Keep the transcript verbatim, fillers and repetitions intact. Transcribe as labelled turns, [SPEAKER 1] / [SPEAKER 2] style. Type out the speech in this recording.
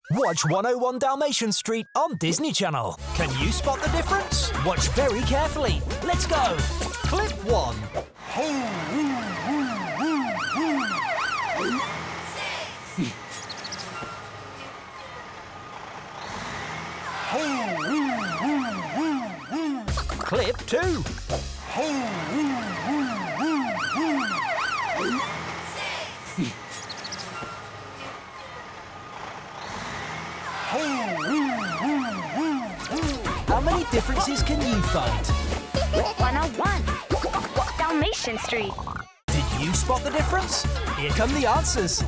[SPEAKER 1] Watch one oh one Dalmatian Street on Disney Channel. Can you spot the difference? Watch very carefully. Let's go. Clip one. Clip two. How many differences can you find?
[SPEAKER 2] one oh one. Dalmatian Street.
[SPEAKER 1] Did you spot the difference? Here come the answers.